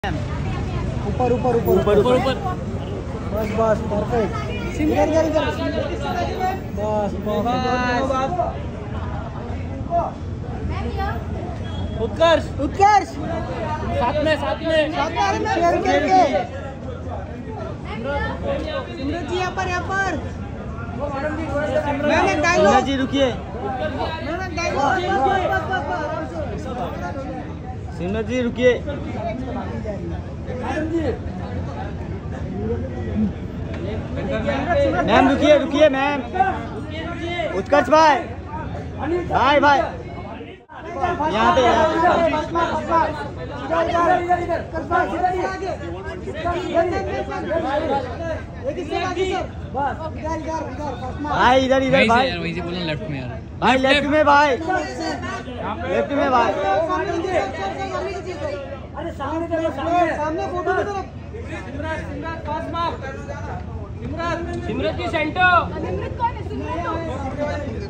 ऊपर ऊपर ऊपर ऊपर ऊपर बस बस परफेक्ट। इधर इधर इधर बस बस। उत्कर्ष उत्कर्ष साथ में शेयर करके। सिमरत जी यहाँ पर मैम एक डायलॉग। सिमरत जी रुकिए। सिमरत जी रुकिए। मैम रुकिए रुकिए मैम। उत्कर्ष भाई भाई भाई यहाँ पे भाई इधर इधर भाई वहीं से बोलना लेफ्ट में यार भाई लेफ्ट में भाई लेफ्ट में भाई। अरे सामने फोटो की तरफ। सिमरत की सेंटर।